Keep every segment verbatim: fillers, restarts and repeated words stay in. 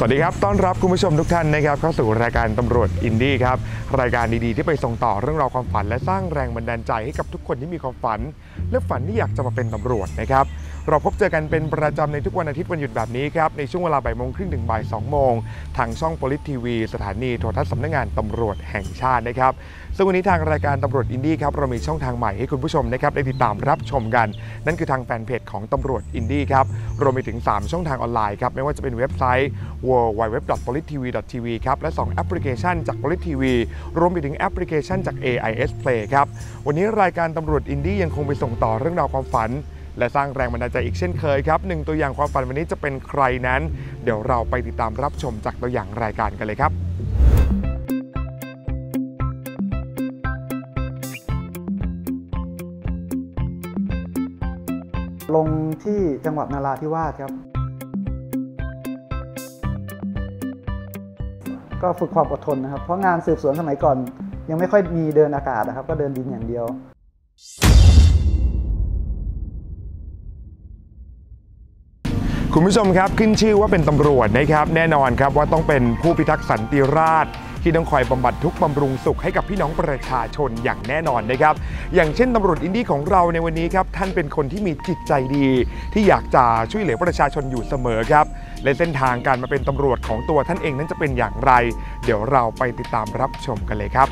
วัสดีครับต้อนรับคุณผู้ชมทุกท่านนะครับเข้าสู่รายการตำรวจอินดี้ครับรายการดีๆที่ไปส่งต่อเรื่องราวความฝันและสร้างแรงบันดาลใจให้กับทุกคนที่มีความฝันและฝันที่อยากจะมาเป็นตำรวจนะครับเราพบเจอกันเป็นประจำในทุกวันอาทิตย์วันหยุดแบบนี้ครับในช่วงเวลาบ่ายโมงครึ่งถึงบ่ายสองโมงทางช่องโพลิสทีวีสถานีโทรทัศน์สำนักงานตำรวจแห่งชาตินะครับซึ่งวันนี้ทางรายการตำรวจอินดี้ครับเรามีช่องทางใหม่ให้คุณผู้ชมนะครับได้ติดตามรับชมกันนั่นคือทางแฟนเพจของตำรวจอินดี้ครับรวมไปถึงสามช่องทางออนไลน์ครับไม่ว่าจะเป็นเว็บไซต์ ดับเบิลยู ดับเบิลยู ดับเบิลยู ดอท โพลิสทีวี ดอท ที วี ครับและสองแอปพลิเคชันจาก Police ที วี รวมไปถึงแอปพลิเคชันจาก เอ ไอ เอส Play ครับวันนี้รายการตำรวจอินดี้ยังคงไปส่งต่อเรื่องราวความฝันและสร้างแรงบันดาลใจอีกเช่นเคยครับหนึ่งตัวอย่างความฝันวันนี้จะเป็นใครนั้นเดี๋ยวเราไปติดตามรับชมจากตัวอย่างรายการกันเลยครับลงที่จังหวัดนราธิวาสครับก็ฝึกความอดทนนะครับเพราะงานสืบสวนสมัยก่อนยังไม่ค่อยมีเดินอากาศนะครับก็เดินดินอย่างเดียวคุณผู้ชมครับขึ้นชื่อว่าเป็นตำรวจนะครับแน่นอนครับว่าต้องเป็นผู้พิทักษ์สันติราษฎร์ที่ต้องคอยบำบัดทุกข์บำรุงสุขให้กับพี่น้องประชาชนอย่างแน่นอนนะครับอย่างเช่นตำรวจอินดี้ของเราในวันนี้ครับท่านเป็นคนที่มีจิตใจดีที่อยากจะช่วยเหลือประชาชนอยู่เสมอครับและเส้นทางการมาเป็นตำรวจของตัวท่านเองนั้นจะเป็นอย่างไรเดี๋ยวเราไปติดตามรับชมกันเลยครับ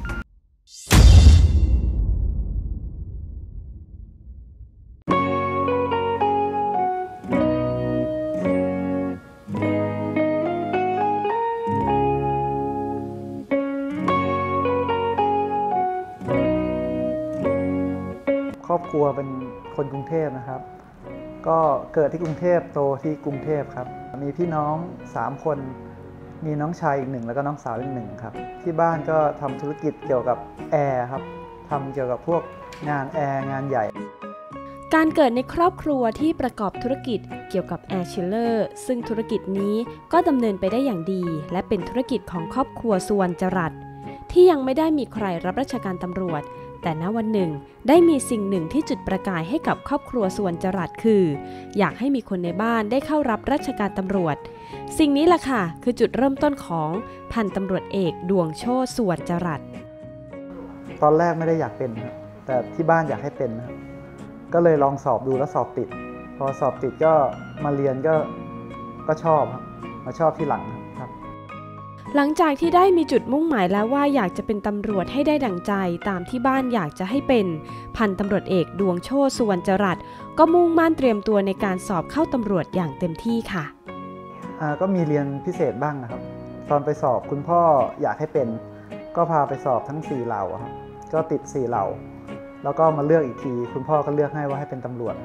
ครอบครัวเป็นคนกรุงเทพนะครับก็เกิดที่กรุงเทพโตที่กรุงเทพครับมีพี่น้องสามคนมีน้องชายอีกหนึ่งแล้วก็น้องสาวอีกหนึ่งครับที่บ้านก็ทำธุรกิจเกี่ยวกับแอร์ครับทำเกี่ยวกับพวกงานแอร์งานใหญ่การเกิดในครอบครัวที่ประกอบธุรกิจเกี่ยวกับแอร์ชิลเลอร์ซึ่งธุรกิจนี้ก็ดำเนินไปได้อย่างดีและเป็นธุรกิจของครอบครัวสุวรรณจรัสที่ยังไม่ได้มีใครรับราชการตำรวจแต่ณวันหนึ่งได้มีสิ่งหนึ่งที่จุดประกายให้กับครอบครัวสุวรรณจรัสคืออยากให้มีคนในบ้านได้เข้ารับราชการตำรวจสิ่งนี้แหละค่ะคือจุดเริ่มต้นของพันตำรวจเอกดวงโชติสุวรรณจรัสตอนแรกไม่ได้อยากเป็นครับแต่ที่บ้านอยากให้เป็นครับก็เลยลองสอบดูแล้วสอบติดพอสอบติดก็มาเรียนก็ก็ชอบครับมาชอบที่หลังครับหลังจากที่ได้มีจุดมุ่งหมายแล้วว่าอยากจะเป็นตำรวจให้ได้ดั่งใจตามที่บ้านอยากจะให้เป็นพันตำรวจเอกดวงโชติสุวรรณจรัสก็มุ่งมั่นเตรียมตัวในการสอบเข้าตำรวจอย่างเต็มที่ค่ะอ่าก็มีเรียนพิเศษบ้างนะครับตอนไปสอบคุณพ่ออยากให้เป็นก็พาไปสอบทั้งสี่เหล่าครับก็ติดสี่เหล่าแล้วก็มาเลือกอีกทีคุณพ่อก็เลือกให้ว่าให้เป็นตำรวจ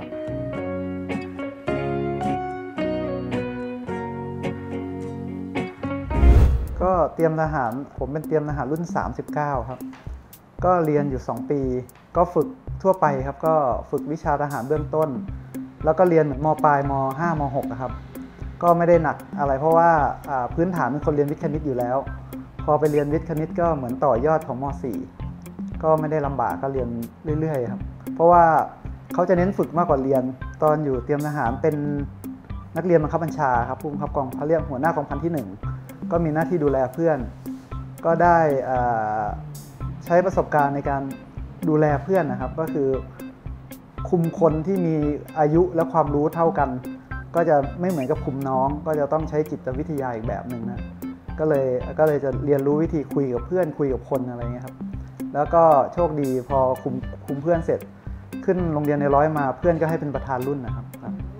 ก็เตรียมทหารผมเป็นเตรียมทหารรุ่นสามสิบเก้าครับก็เรียนอยู่สองปีก็ฝึกทั่วไปครับก็ฝึกวิชาทหารเบื้องต้นแล้วก็เรียนเหมือนม.ปลายม.ห้าม.หกนะครับก็ไม่ได้หนักอะไรเพราะว่าพื้นฐานเป็นคนเรียนวิทย์คณิตอยู่แล้วพอไปเรียนวิทย์คณิตก็เหมือนต่อยอดของม.สี่ก็ไม่ได้ลำบากก็เรียนเรื่อยๆครับเพราะว่าเขาจะเน้นฝึกมากกว่าเรียนตอนอยู่เตรียมทหารเป็นนักเรียนบังคับบัญชาครับผู้บังคับกองพันเรียกหัวหน้ากองพันที่หนึ่งก็มีหน้าที่ดูแลเพื่อนก็ได้ใช้ประสบการณ์ในการดูแลเพื่อนนะครับก็คือคุมคนที่มีอายุและความรู้เท่ากันก็จะไม่เหมือนกับคุมน้องก็จะต้องใช้จิตวิทยาอีกแบบหนึ่งนะก็เลยก็เลยจะเรียนรู้วิธีคุยกับเพื่อนคุยกับคนอะไรเงี้ยครับแล้วก็โชคดีพอคุมคุมเพื่อนเสร็จขึ้นโรงเรียนในร้อยมาเพื่อนก็ให้เป็นประธานรุ่นนะครับ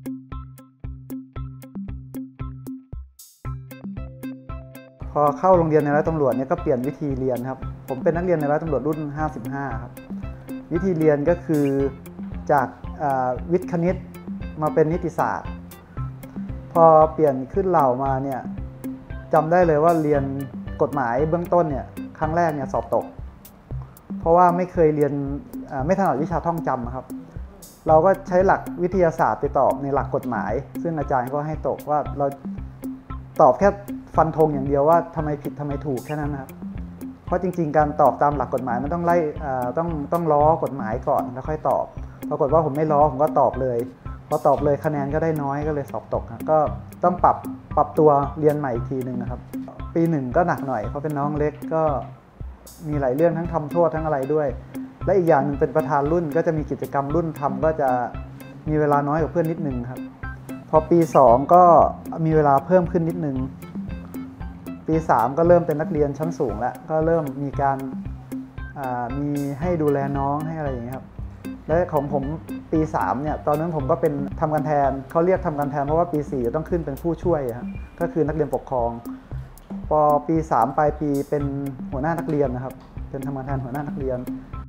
พอเข้าโรงเรียนในร้อยตำรวจเนี่ยก็เปลี่ยนวิธีเรียนครับผมเป็นนักเรียนในร้อยตำรวจรุ่นห้าสิบห้าครับวิธีเรียนก็คือจากวิทย์คณิตมาเป็นนิติศาสตร์พอเปลี่ยนขึ้นเหล่ามาเนี่ยจำได้เลยว่าเรียนกฎหมายเบื้องต้นเนี่ยครั้งแรกเนี่ยสอบตกเพราะว่าไม่เคยเรียนไม่ถนัดวิชาท่องจำครับเราก็ใช้หลักวิทยาศาสตร์ไปตอบในหลักกฎหมายซึ่งอาจารย์ก็ให้ตกว่าเราตอบแค่ฟันธงอย่างเดียวว่าทำไมผิดทำไมถูกแค่นั้นนะครับเพราะจริงๆการตอบตามหลักกฎหมายมันต้องไล่ต้องต้องล้อกฎหมายก่อนแล้วค่อยตอบปรากฏว่าผมไม่ล้อผมก็ตอบเลยพพอตอบเลยคะแนนก็ได้น้อยก็เลยสอบตกก็ต้องปรับปรับตัวเรียนใหม่อีกทีหนึ่งนะครับปีหนึ่งก็หนักหน่อยเพราะเป็นน้องเล็กก็มีหลายเรื่องทั้งทำโทษทั้งอะไรด้วยและอีกอย่างหนึ่งเป็นประธานรุ่นก็จะมีกิจกรรมรุ่นทำก็จะมีเวลาน้อยกว่าเพื่อนนิดนึงครับพอปีสองก็มีเวลาเพิ่มขึ้นนิดนึงปีสามก็เริ่มเป็นนักเรียนชั้นสูงแล้วก็เริ่มมีการมีให้ดูแลน้องให้อะไรอย่างเงี้ยครับและของผมปีสามเนี่ยตอนนั้นผมก็เป็นทำการแทนเขาเรียกทำการแทนเพราะว่าปีสี่จะต้องขึ้นเป็นผู้ช่วยครับก็คือนักเรียนปกครองพอปีสามปลายปีเป็นหัวหน้านักเรียนนะครับเป็นทำการแทนหัวหน้านักเรียน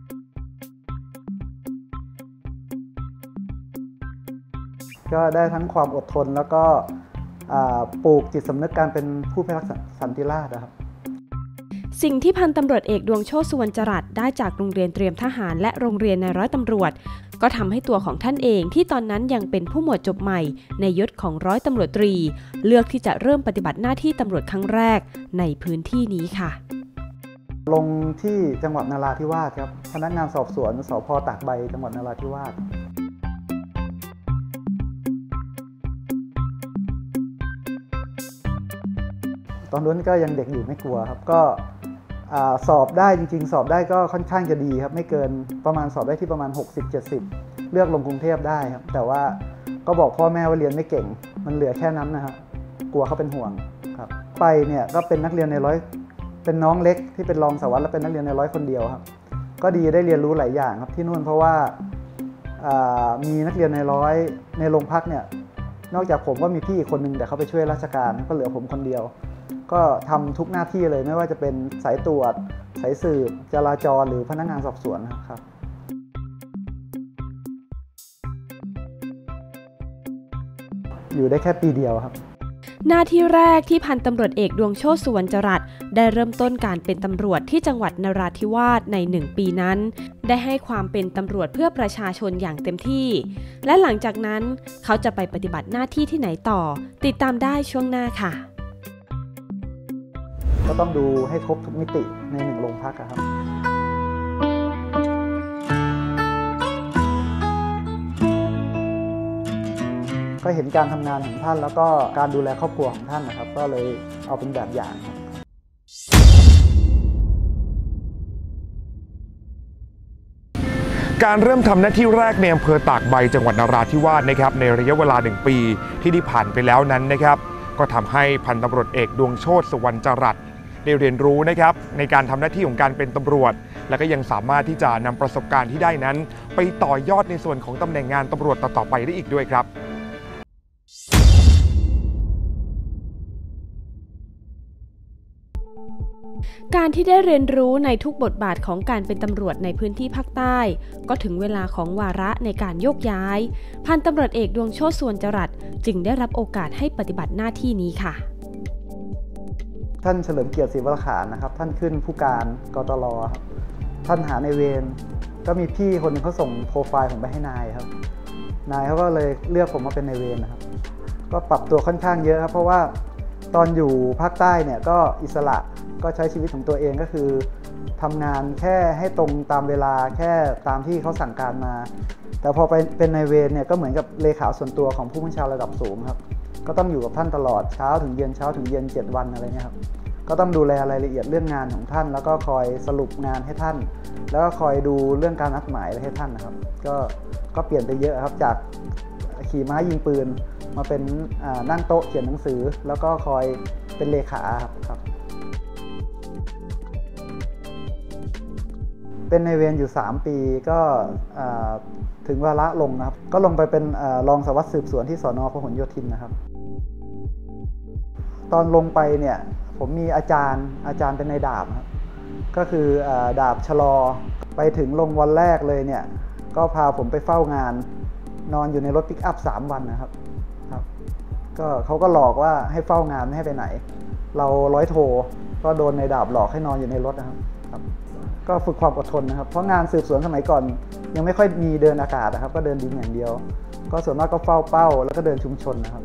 ก็ได้ทั้งความอดทนแล้วก็ปลูกจิตสำนึกการเป็นผู้พิทักษ์สันติราษฎร์นะครับสิ่งที่พันตำรวจเอกดวงโชติ สุวรรณจรัสได้จากโรงเรียนเตรียมทหารและโรงเรียนนายร้อยตำรวจก็ทำให้ตัวของท่านเองที่ตอนนั้นยังเป็นผู้หมวดจบใหม่ในยศของร้อยตำรวจตรีเลือกที่จะเริ่มปฏิบัติหน้าที่ตำรวจครั้งแรกในพื้นที่นี้ค่ะลงที่จังหวัดนราธิวาสครับพนักงานสอบสวนสภ.ตากใบจังหวัดนราธิวาสตอนนั้นก็ยังเด็กอยู่ไม่กลัวครับก็สอบได้จริงๆสอบได้ก็ค่อนข้างจะดีครับไม่เกินประมาณสอบได้ที่ประมาณ หกสิบเจ็ดสิบ เลือกลงกรุงเทพได้ครับแต่ว่าก็บอกพ่อแม่ว่าเรียนไม่เก่งมันเหลือแค่นั้นนะครับกลัวเขาเป็นห่วงครับไปเนี่ยก็เป็นนักเรียนในร้อยเป็นน้องเล็กที่เป็นรองสารวัตรและเป็นนักเรียนในร้อยคนเดียวครับก็ดีได้เรียนรู้หลายอย่างครับที่นู่นเพราะว่ามีนักเรียนในร้อยในโรงพักเนี่ยนอกจากผมก็มีพี่อีกคนนึงแต่เขาไปช่วยราชการก็เหลือผมคนเดียวก็ทำทุกหน้าที่เลยไม่ว่าจะเป็นสายตรวจสายสืบจราจรหรือพนักงานสอบสวนครับอยู่ได้แค่ปีเดียวครับหน้าที่แรกที่พันตำรวจเอกดวงโชติ สุวรรณจรัสได้เริ่มต้นการเป็นตำรวจที่จังหวัดนราธิวาสในหนึ่งปีนั้นได้ให้ความเป็นตำรวจเพื่อประชาชนอย่างเต็มที่และหลังจากนั้นเขาจะไปปฏิบัติหน้าที่ที่ไหนต่อติดตามได้ช่วงหน้าค่ะก็ต้องดูให้ครบทุกมิติในหนึ่งโรงพักครับก็เห็นการทำงานของท่านแล้วก็การดูแลครอบครัวของท่านนะครับก็เลยเอาเป็นแบบอย่างครับการเริ่มทำหน้าที่แรกในอำเภอตากใบจังหวัดนราธิวาสนะครับในระยะเวลาหนึ่งปีที่ได้ผ่านไปแล้วนั้นนะครับก็ทำให้พันตำรวจเอกดวงโชติ สุวรรณจรัสได้เรียนรู้นะครับในการทำหน้าที่ของการเป็นตำรวจและก็ยังสามารถที่จะนำประสบการณ์ที่ได้นั้นไปต่อยอดในส่วนของตำแหน่งงานตำรวจต่อๆไปได้อีกด้วยครับการที่ได้เรียนรู้ในทุกบทบาทของการเป็นตำรวจในพื้นที่ภาคใต้ก็ถึงเวลาของวาระในการโยกย้ายพันตำรวจเอกดวงโชติ สุวรรณจรัสจึงได้รับโอกาสให้ปฏิบัติหน้าที่นี้ค่ะท่านเฉลิมเกียรติศรีวรขานนะครับท่านขึ้นผู้การกตรครับท่านหาในเวรก็มีพี่คนนึงเขาส่งโปรไฟล์ผมไปให้นายครับนายเขาก็เลยเลือกผมมาเป็นในเวรนะครับก็ปรับตัวค่อนข้างเยอะครับเพราะว่าตอนอยู่ภาคใต้เนี่ยก็อิสระก็ใช้ชีวิตของตัวเองก็คือทำงานแค่ให้ตรงตามเวลาแค่ตามที่เขาสั่งการมาแต่พอไปเป็นในเวรเนี่ยก็เหมือนกับเลขาส่วนตัวของผู้บัญชาการระดับสูงครับก็ต้องอยู่กับท่านตลอดเช้าถึงเย็นเช้าถึงเย็นเจ็ดวันอะไรเงี้ยครับก็ต้องดูแลรายละเอียดเรื่องงานของท่านแล้วก็คอยสรุปงานให้ท่านแล้วก็คอยดูเรื่องการนัดหมายอะไรให้ท่านนะครับก็ก็เปลี่ยนไปเยอะครับจากขี่ม้ายิงปืนมาเป็นนั่งโต๊ะเขียนหนังสือแล้วก็คอยเป็นเลขาครับเป็นในเวรอยู่สามปีก็ถึงวาระลงนะครับก็ลงไปเป็นรองสารวัตรสืบสวนที่สน.พหลโยธินนะครับตอนลงไปเนี่ยผมมีอาจารย์อาจารย์เป็นนายดาบครับก็คือดาบชะลอไปถึงลงวันแรกเลยเนี่ยก็พาผมไปเฝ้างานนอนอยู่ในรถปิกอัพสามวันนะครับครับก็เขาก็หลอกว่าให้เฝ้างานไม่ให้ไปไหนเราร้อยโทก็โดนนายดาบหลอกให้นอนอยู่ในรถนะครับก็ฝึกความอดทนนะครับเพราะงานสืบสวนสมัยก่อนยังไม่ค่อยมีเดินอากาศนะครับก็เดินดินอย่างเดียวก็ส่วนมากก็เฝ้าเป้าแล้วก็เดินชุมชนนะครับ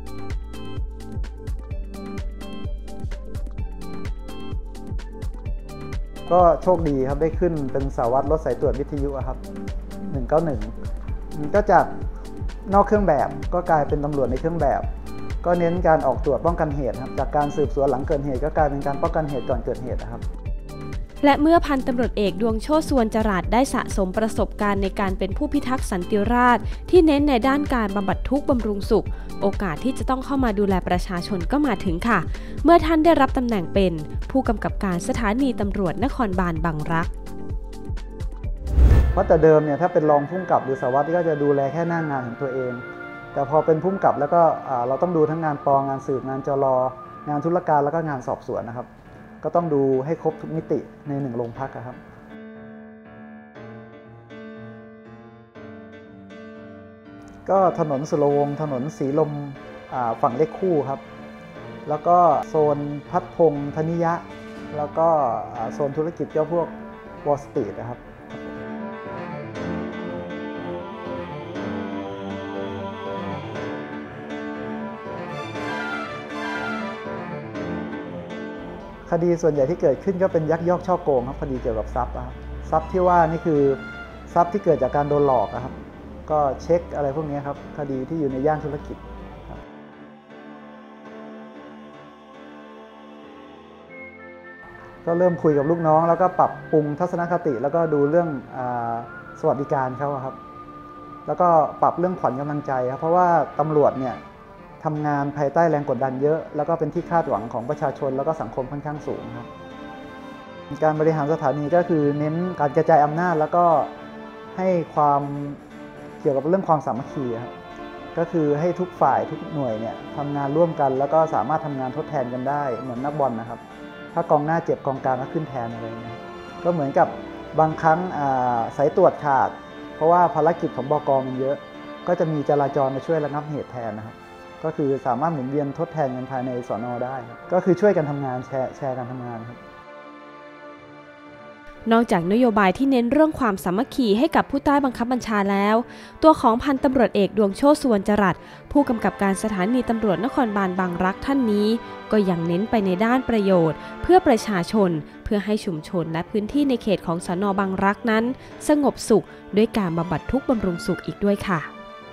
ก็โชคดีครับได้ขึ้นเป็นสารวัตรรถสายตรวจวิทยุครับหนึ่งเก้าหนึ่งมันก็จากนอกเครื่องแบบก็กลายเป็นตำรวจในเครื่องแบบก็เน้นการออกตรวจป้องกันเหตุครับจากการสืบสวนหลังเกิดเหตุก็กลายเป็นการป้องกันเหตุก่อนเกิดเหตุนะครับและเมื่อพันตำรวจเอกดวงโชติ สุวรรณจรัสได้สะสมประสบการณ์ในการเป็นผู้พิทักษ์สันติราษฎร์ที่เน้นในด้านการบำบัดทุกข์บำรุงสุขโอกาสที่จะต้องเข้ามาดูแลประชาชนก็มาถึงค่ะเมื่อท่านได้รับตำแหน่งเป็นผู้กำกับการสถานีตำรวจนครบาลบางรักเพราะแต่เดิมเนี่ยถ้าเป็นรองผู้กำกับหรือสารวัตรก็จะดูแลแค่หน้างานของตัวเองแต่พอเป็นผู้กำกับแล้วก็เราต้องดูทั้งงานปงานสืบงานจรงานธุรการแล้วก็งานสอบสวนนะครับก็ต้องดูให้ครบทุกมิติในหนึ่งโรงพักครับก็ถนนสุรวงศ์ถนนสีลมฝั่งเลขคู่ครับแล้วก็โซนพัดพงษ์ธนิยะแล้วก็โซนธุรกิจเจ้าพวกวอลสตรีทนะครับคดีส่วนใหญ่ที่เกิดขึ้นก็เป็นยักยอกช่อโกงครับคดีเกี่ยวกับทรัพย์ครับทรัพย์ที่ว่านี่คือทรัพย์ที่เกิดจากการโดนหลอกครับก็เช็คอะไรพวกนี้ครับคดีที่อยู่ในย่านธุรกิจครับก็เริ่มคุยกับลูกน้องแล้วก็ปรับปรุงทัศนคติแล้วก็ดูเรื่องสวัสดิการเขาครับแล้วก็ปรับเรื่องขวัญกำลังใจครับเพราะว่าตำรวจเนี่ยทำงานภายใต้แรงกดดันเยอะแล้วก็เป็นที่คาดหวังของประชาชนแล้วก็สังคมค่อนข้างสูงครับการบริหารสถานีก็คือเน้นการกระจายอำนาจแล้วก็ให้ความเกี่ยวกับเรื่องความสามัคคีครับก็คือให้ทุกฝ่ายทุกหน่วยเนี่ยทำงานร่วมกันแล้วก็สามารถทำงานทดแทนกันได้เหมือนนักบอลนะครับถ้ากองหน้าเจ็บกองกลางก็ขึ้นแทนอะไรเงี้ยก็เหมือนกับบางครั้งสายตรวจขาดเพราะว่าภารกิจของบก.มันเยอะก็จะมีจราจรมาช่วยระงับเหตุแทนนะครับก็คือสามารถหมุนเวียนทดแทนกันภายในสน.ได้ก็คือช่วยกันทำงานแชร์แชร์กันทำงานครับนอกจากนโยบายที่เน้นเรื่องความสามัคคีให้กับผู้ใต้บังคับบัญชาแล้วตัวของพันตำรวจเอกดวงโชติ สุวรรณจรัสผู้กำกับการสถานีตำรวจนครบาลบางรักท่านนี้ก็ยังเน้นไปในด้านประโยชน์เพื่อประชาชนเพื่อให้ชุมชนและพื้นที่ในเขตของสน.บางรักนั้นสงบสุขด้วยการบำบัดทุกข์บำรุงสุขอีกด้วยค่ะ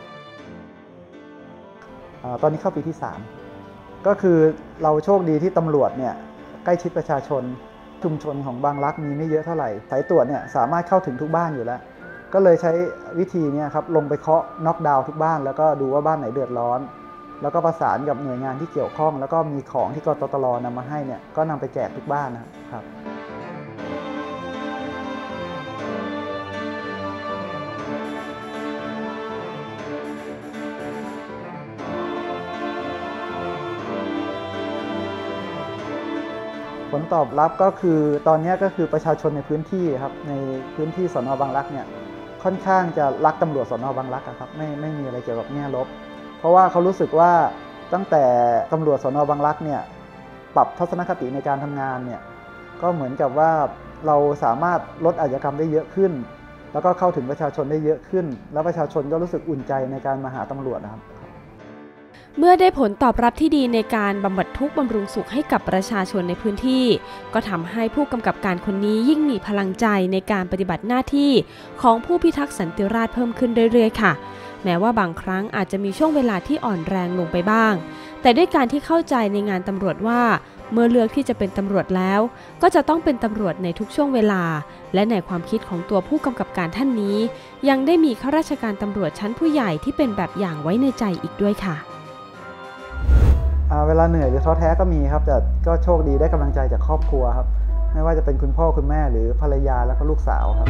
ตอนนี้เข้าปีที่สามก็คือเราโชคดีที่ตำรวจเนี่ยใกล้ชิดประชาชนชุมชนของบางรักมีไม่เยอะเท่าไหร่สายตรวจเนี่ยสามารถเข้าถึงทุกบ้านอยู่แล้วก็เลยใช้วิธีนี้ครับลงไปเคาะน็อกดาวน์ทุกบ้านแล้วก็ดูว่าบ้านไหนเดือดร้อนแล้วก็ประสานกับหน่วยงานที่เกี่ยวข้องแล้วก็มีของที่กตต.นำมาให้เนี่ยก็นำไปแจกทุกบ้านนะครับผลตอบรับก็คือตอนนี้ก็คือประชาชนในพื้นที่ครับในพื้นที่สน.บางรักเนี่ยค่อนข้างจะรักตำรวจสน.บางรักครับไม่ไม่มีอะไรเกี่ยวกับแง่ลบเพราะว่าเขารู้สึกว่าตั้งแต่ตำรวจสน.บางรักเนี่ยปรับทัศนคติในการทำงานเนี่ยก็เหมือนกับว่าเราสามารถลดอาชญากรรมได้เยอะขึ้นแล้วก็เข้าถึงประชาชนได้เยอะขึ้นแล้วประชาชนก็รู้สึกอุ่นใจในการมาหาตำรวจนะครับเมื่อได้ผลตอบรับที่ดีในการบำบัดทุกข์บำรุงสุขให้กับประชาชนในพื้นที่ก็ทำให้ผู้กำกับการคนนี้ยิ่งมีพลังใจในการปฏิบัติหน้าที่ของผู้พิทักษ์สันติราษฎร์เพิ่มขึ้นเรื่อยๆค่ะแม้ว่าบางครั้งอาจจะมีช่วงเวลาที่อ่อนแรงลงไปบ้างแต่ด้วยการที่เข้าใจในงานตำรวจว่าเมื่อเลือกที่จะเป็นตำรวจแล้วก็จะต้องเป็นตำรวจในทุกช่วงเวลาและในความคิดของตัวผู้กำกับการท่านนี้ยังได้มีข้าราชการตำรวจชั้นผู้ใหญ่ที่เป็นแบบอย่างไว้ในใจอีกด้วยค่ะเวลาเหนื่อยหรือท้อแท้ก็มีครับแต่ก็โชคดีได้กำลังใจจากครอบครัวครับไม่ว่าจะเป็นคุณพ่อคุณแม่หรือภรรยาแล้วก็ลูกสาวครับ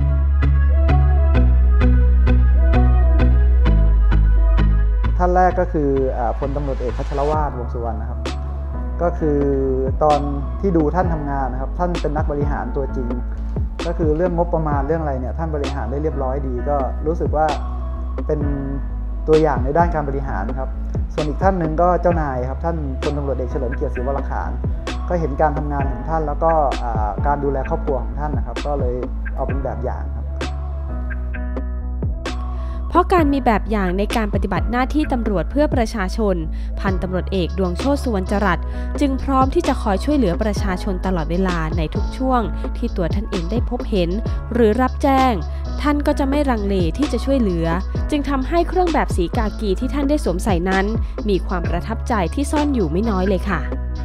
ท่านแรกก็คือพลตำรวจเอกพัชรวาทวงศ์สุวรรณนะครับก็คือตอนที่ดูท่านทำงานนะครับท่านเป็นนักบริหารตัวจริงก็คือเรื่องงบประมาณเรื่องอะไรเนี่ยท่านบริหารได้เรียบร้อยดีก็รู้สึกว่าเป็นตัวอย่างในด้านการบริหารครับส่วนอีกท่านหนึ่งก็เจ้านายครับท่านพลตำรวจเอกเฉลิมเกียรติศรีวรขานก็เห็นการทำงานของท่านแล้วก็การดูแลครอบครัวของท่านนะครับก็เลยเอาเป็นแบบอย่างครับเพราะการมีแบบอย่างในการปฏิบัติหน้าที่ตำรวจเพื่อประชาชนพันตำรวจเอกดวงโชติ สุวรรณจรัสจึงพร้อมที่จะคอยช่วยเหลือประชาชนตลอดเวลาในทุกช่วงที่ตัวท่านเองได้พบเห็นหรือรับแจ้งท่านก็จะไม่ลังเลที่จะช่วยเหลือจึงทำให้เครื่องแบบสีกากีที่ท่านได้สวมใส่นั้นมีความประทับใจที่ซ่อนอยู่ไม่น้อยเลยค่ะ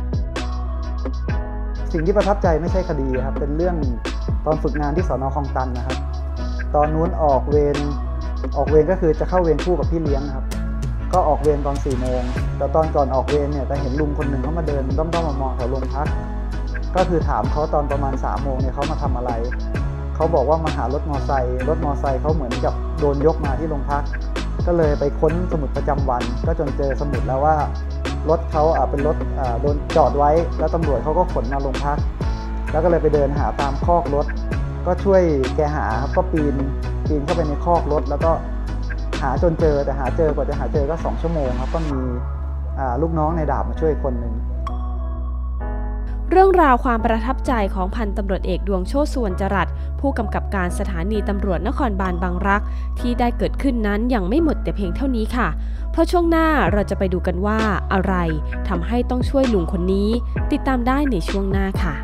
สิ่งที่ประทับใจไม่ใช่คดีครับเป็นเรื่องตอนฝึกงานที่สน.คลองตันนะครับตอนนู้นออกเวรออกเวรก็คือจะเข้าเวรคู่กับพี่เลี้ยงครับก็ออกเวรตอนสี่โมงแต่ตอนก่อนออกเวรเนี่ยจะเห็นลุงคนหนึ่งเขามาเดินด้อมๆมองๆแถวโรงพักก็คือถามเขาตอนประมาณสามโมงเนี่ยเขามาทำอะไรเขาบอกว่ามาหารถมอไซค์รถมอไซค์เขาเหมือนกับโดนยกมาที่โรงพักก็เลยไปค้นสมุดประจำวันก็จนเจอสมุดแล้วว่ารถเขาเป็นรถโดนจอดไว้แล้วตำรวจเขาก็ขนมาโรงพักแล้วก็เลยไปเดินหาตามคอกรถก็ช่วยแกหาครับก็ปีนปีนเข้าไปในคอกรถแล้วก็หาจนเจอแต่หาเจอกว่าจะหาเจอก็สองชั่วโมงครับก็มีลูกน้องในดาบมาช่วยคนหนึ่งเรื่องราวความประทับใจของพันตำรวจเอกดวงโชติ สุวรรณจรัสผู้กำกับการสถานีตำรวจนครบาลบางรักที่ได้เกิดขึ้นนั้นยังไม่หมดแต่เพียงเท่านี้ค่ะเพราะช่วงหน้าเราจะไปดูกันว่าอะไรทำให้ต้องช่วยลุงคนนี้ติดตามได้ในช่วงหน้าค่ะ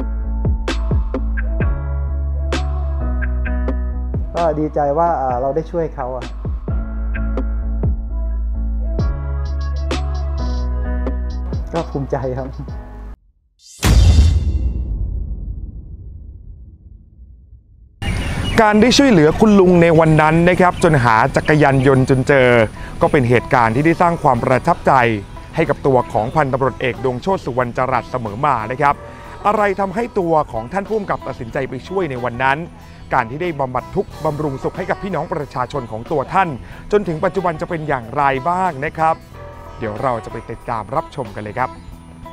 ก็ดีใจว่าเราได้ช่วยเขาอะก็ภูมิใจครับการได้ช่วยเหลือคุณลุงในวันนั้นนะครับจนหาจักรยานยนต์จนเจอก็เป็นเหตุการณ์ที่ได้สร้างความประทับใจให้กับตัวของพันตำรวจเอกดวงโชติ สุวรรณจรัสเสมอมานะครับอะไรทำให้ตัวของท่านผู้กำกับตัดสินใจไปช่วยในวันนั้นการที่ได้บำบัดทุกข์บำรุงสุขให้กับพี่น้องประชาชนของตัวท่านจนถึงปัจจุบันจะเป็นอย่างไรบ้างนะครับเดี๋ยวเราจะไปติดตามรับชมกันเลยครับ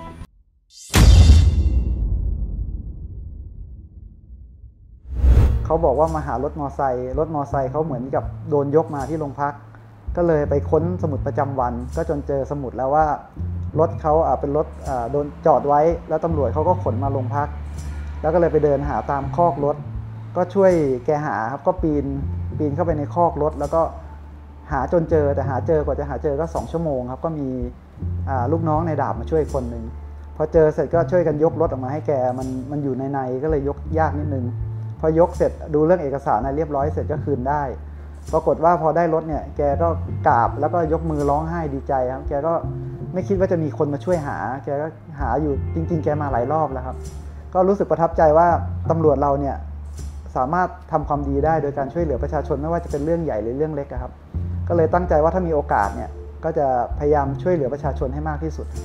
เขาบอกว่ามาหารถมอไซค์รถมอไซค์เขาเหมือนกับโดนยกมาที่โรงพักก็เลยไปค้นสมุดประจำวันก็จนเจอสมุดแล้วว่ารถเขาเป็นรถโดนจอดไว้แล้วตำรวจเขาก็ขนมาโรงพักแล้วก็เลยไปเดินหาตามคอกรถก็ช่วยแกหาครับก็ปีนปีนเข้าไปในคอกรถแล้วก็หาจนเจอแต่หาเจอกว่าจะหาเจอก็สองชั่วโมงครับก็มีลูกน้องในดาบมาช่วยคนหนึ่งพอเจอเสร็จก็ช่วยกันยกรถออกมาให้แกมันมันอยู่ในในก็เลยยกยากนิดนึงพอยกเสร็จดูเรื่องเอกสารอะไรเรียบร้อยเสร็จก็คืนได้ปรากฏว่าพอได้รถเนี่ยแกก็กราบแล้วก็ยกมือร้องไห้ดีใจครับแกก็ไม่คิดว่าจะมีคนมาช่วยหาแกก็หาอยู่จริงๆแกมาหลายรอบแล้วครับก็รู้สึกประทับใจว่าตำรวจเราเนี่ยสามารถทำความดีได้โดยการช่วยเหลือประชาชนไม่ว่าจะเป็นเรื่องใหญ่หรือเรื่องเล็กครับก็เลยตั้งใจว่าถ้ามีโอกาสเนี่ยก็จะพยายามช่วยเหลือประชาชนให้มากที่สุด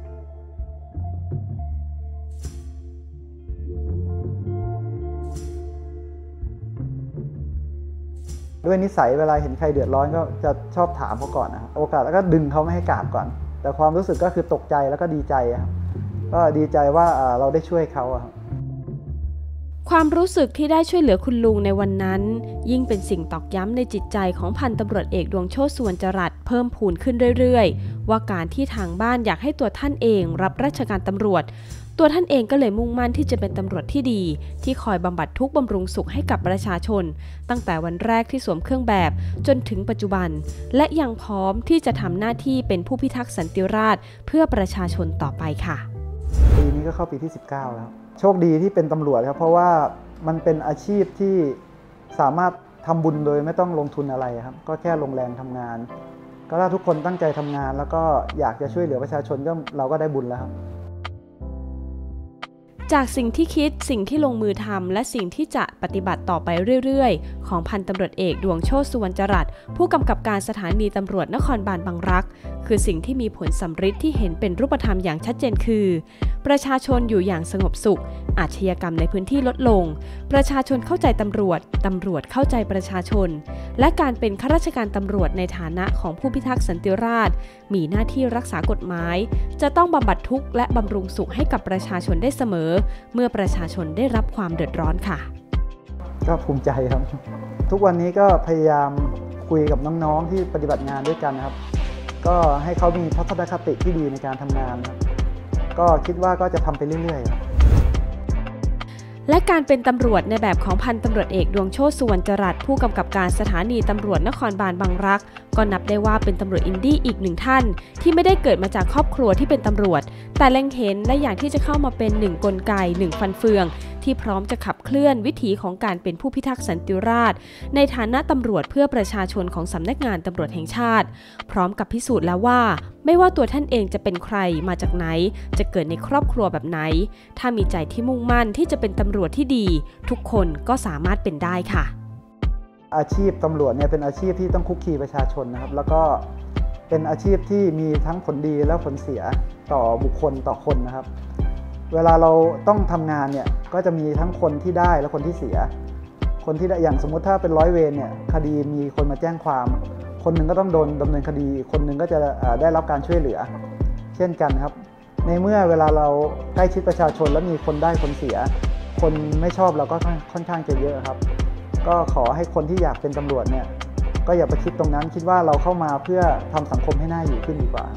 ด้วยนิสัยเวลาเห็นใครเดือดร้อนก็จะชอบถามเขาก่อนนะครับโอกาสแล้วก็ดึงเขาไม่ให้กราบก่อนแต่ความรู้สึกก็คือตกใจแล้วก็ดีใจครับก็ดีใจว่าเราได้ช่วยเขาครับความรู้สึกที่ได้ช่วยเหลือคุณลุงในวันนั้นยิ่งเป็นสิ่งตอกย้ำในจิตใจของพันตำรวจเอกดวงโชติ สุวรรณจรัสเพิ่มพูนขึ้นเรื่อยๆว่าการที่ทางบ้านอยากให้ตัวท่านเองรับราชการตำรวจตัวท่านเองก็เลยมุ่งมั่นที่จะเป็นตำรวจที่ดีที่คอยบำบัดทุกข์บำรุงสุขให้กับประชาชนตั้งแต่วันแรกที่สวมเครื่องแบบจนถึงปัจจุบันและยังพร้อมที่จะทำหน้าที่เป็นผู้พิทักษ์สันติราษฎร์เพื่อประชาชนต่อไปค่ะปีนี้ก็เข้าปีที่สิบเก้าแล้วโชคดีที่เป็นตำรวจครับเพราะว่ามันเป็นอาชีพที่สามารถทำบุญโดยไม่ต้องลงทุนอะไรครับก็แค่ลงแรงทำงานก็ถ้าทุกคนตั้งใจทำงานแล้วก็อยากจะช่วยเหลือประชาชนก็เราก็ได้บุญแล้วครับจากสิ่งที่คิดสิ่งที่ลงมือทำและสิ่งที่จะปฏิบัติต่อไปเรื่อยๆของพันตำรวจเอกดวงโชติ สุวรรณจรัสผู้กำกับการสถานีตำรวจนครบาลบางรักคือสิ่งที่มีผลสำฤทธิ์ที่เห็นเป็นรูปธรรมอย่างชัดเจนคือประชาชนอยู่อย่างสงบสุขอาชญากรรมในพื้นที่ลดลงประชาชนเข้าใจตำรวจตำรวจเข้าใจประชาชนและการเป็นข้าราชการตำรวจในฐานะของผู้พิทักษ์สันติราษฎร์มีหน้าที่รักษากฎหมายจะต้องบำบัดทุกข์และบำรุงสุขให้กับประชาชนได้เสมอเมื่อประชาชนได้รับความเดือดร้อนค่ะก็ภูมิใจครับทุกวันนี้ก็พยายามคุยกับน้องๆที่ปฏิบัติงานด้วยกันนะครับก็ให้เขามีทัศนคติที่ดีในการทำงานครับก็คิดว่าก็จะทำไปเรื่อยและการเป็นตำรวจในแบบของพันตำรวจเอกดวงโชติสุวรรณจรัสผู้กำกับการสถานีตำรวจนครบาลบางรักก็นับได้ว่าเป็นตำรวจอินดี้อีกหนึ่งท่านที่ไม่ได้เกิดมาจากครอบครัวที่เป็นตำรวจแต่เล็งเห็นและอยากที่จะเข้ามาเป็นหนึ่งกลไกหนึ่งฟันเฟืองที่พร้อมจะขับเคลื่อนวิถีของการเป็นผู้พิทักษ์สันติราษฎร์ในฐานะตำรวจเพื่อประชาชนของสำนักงานตำรวจแห่งชาติพร้อมกับพิสูจน์แล้วว่าไม่ว่าตัวท่านเองจะเป็นใครมาจากไหนจะเกิดในครอบครัวแบบไหนถ้ามีใจที่มุ่งมั่นที่จะเป็นตำรวจที่ดีทุกคนก็สามารถเป็นได้ค่ะอาชีพตำรวจเนี่ยเป็นอาชีพที่ต้องคุกคีประชาชนนะครับแล้วก็เป็นอาชีพที่มีทั้งผลดีและผลเสียต่อบุคคลต่อคนนะครับเวลาเราต้องทำงานเนี่ยก็จะมีทั้งคนที่ได้และคนที่เสียคนที่ได้อย่างสมมุติถ้าเป็นร้อยเวรเนี่ยคดีมีคนมาแจ้งความคนหนึ่งก็ต้องโดนดำเนินคดีคนหนึ่งก็จะได้รับการช่วยเหลือเช่นกันครับในเมื่อเวลาเราใกล้ชิดประชาชนแล้วมีคนได้คนเสียคนไม่ชอบเราก็ค่อนข้างจะเยอะครับก็ขอให้คนที่อยากเป็นตำรวจเนี่ยก็อย่าไปคิดตรงนั้นคิดว่าเราเข้ามาเพื่อทำสังคมให้น่าอยู่ขึ้นดีกว่า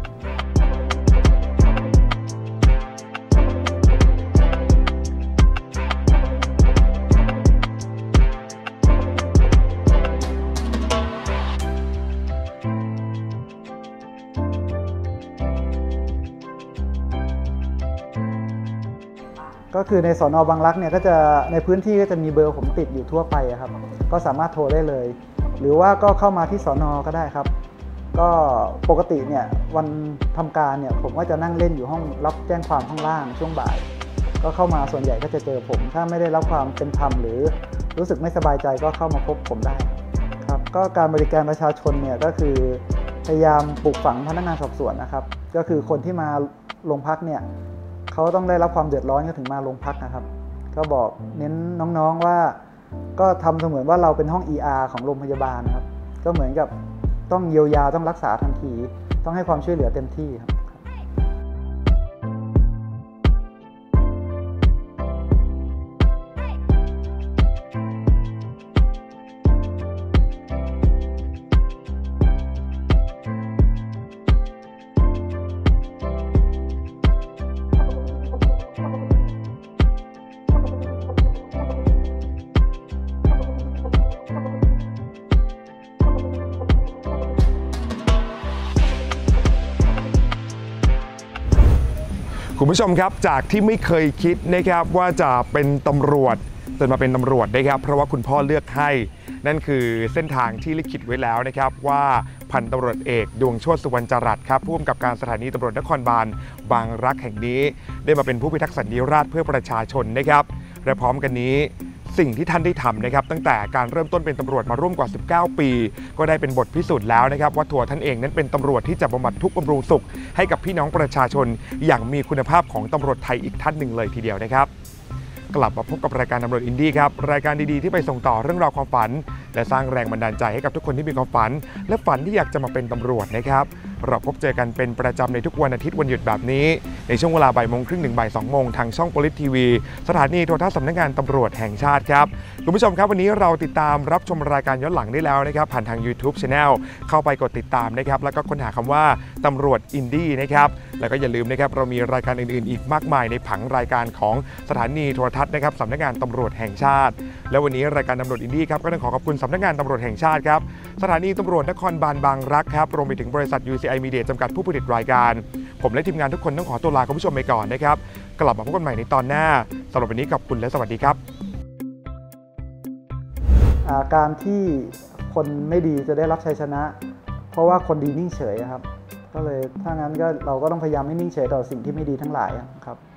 ก็คือในสน.บางรักเนี่ยก็จะในพื้นที่ก็จะมีเบอร์ผมติดอยู่ทั่วไปครับก็สามารถโทรได้เลยหรือว่าก็เข้ามาที่สน.ก็ได้ครับก็ปกติเนี่ยวันทำการเนี่ยผมก็จะนั่งเล่นอยู่ห้องรับแจ้งความข้างล่างช่วงบ่ายก็เข้ามาส่วนใหญ่ก็จะเจอผมถ้าไม่ได้รับความเป็นธรรมหรือรู้สึกไม่สบายใจก็เข้ามาพบผมได้ครับก็การบริการประชาชนเนี่ยก็คือพยายามปลูกฝังพนักงานสอบสวนนะครับก็คือคนที่มาโรงพักเนี่ยเขาต้องได้รับความเดือดร้อนก็ถึงมาโรงพักนะครับก็บอกเน้นน้องๆว่าก็ทำเสมือนว่าเราเป็นห้อง อี อาร์ ของโรงพยาบาลนะครับก็เหมือนกับต้องเยียวยาต้องรักษาทันทีต้องให้ความช่วยเหลือเต็มที่ครับคุณผู้ชมครับจากที่ไม่เคยคิดนะครับว่าจะเป็นตำรวจจนมาเป็นตำรวจนะครับเพราะว่าคุณพ่อเลือกให้นั่นคือเส้นทางที่ลิขิตไว้แล้วนะครับว่าพันตำรวจเอกดวงโชติสุวรรณจรัสครับผู้กำกับการสถานีตำรวจนครบาลบางรักแห่งนี้ได้มาเป็นผู้พิทักษ์สันติราษฎร์เพื่อประชาชนนะครับและพร้อมกันนี้สิ่งที่ท่านได้ทำนะครับตั้งแต่การเริ่มต้นเป็นตำรวจมาร่วมกว่าสิบเก้าปีก็ได้เป็นบทพิสูจน์แล้วนะครับว่าตัวท่านเองนั้นเป็นตำรวจที่จะบำบัดทุกข์บำรุงสุขให้กับพี่น้องประชาชนอย่างมีคุณภาพของตำรวจไทยอีกท่านหนึ่งเลยทีเดียวนะครับกลับมาพบกับรายการตำรวจอินดี้ครับรายการดีๆที่ไปส่งต่อเรื่องราวความฝันและสร้างแรงบันดาลใจให้กับทุกคนที่มีความฝันและฝันที่อยากจะมาเป็นตำรวจนะครับเราพบเจอกันเป็นประจำในทุกวันอาทิตย์วันหยุดแบบนี้ในช่วงเวลาบ่ายโมงครึ่งถึงบ่ายสองโมงทางช่องโพลิสทีวีสถานีโทรทัศน์สำนักงานตำรวจแห่งชาติครับคุณผู้ชมครับวันนี้เราติดตามรับชมรายการย้อนหลังได้แล้วนะครับผ่านทาง YouTube Channel เข้าไปกดติดตามนะครับแล้วก็ค้นหาคำว่าตำรวจอินดี้นะครับแล้วก็อย่าลืมนะครับเรามีรายการอื่นๆอีกมากมายในผังรายการของสถานีโทรทัศน์นะครับสำนักงานตำรวจแห่งชาติและวันนี้รายการตำรวจอินดี้ครับก็ต้องขอขอบคุณสำนักงานตำรวจแห่งชาติครับสถานีตำรวจนครบาลบางรักครับรวมไปถึงบริษัท ยู ซี ไอ Media จำกัดผู้ผลิตรายการผมและทีมงานทุกคนต้องขอตัวลาคุณผู้ชมไปก่อนนะครับกลับมาพบกันใหม่ในตอนหน้าสำหรับวันนี้ขอบคุณและสวัสดีครับการที่คนไม่ดีจะได้รับชัยชนะเพราะว่าคนดีนิ่งเฉยครับก็เลยถ้างั้นก็เราก็ต้องพยายามไม่นิ่งเฉยต่อสิ่งที่ไม่ดีทั้งหลายครับ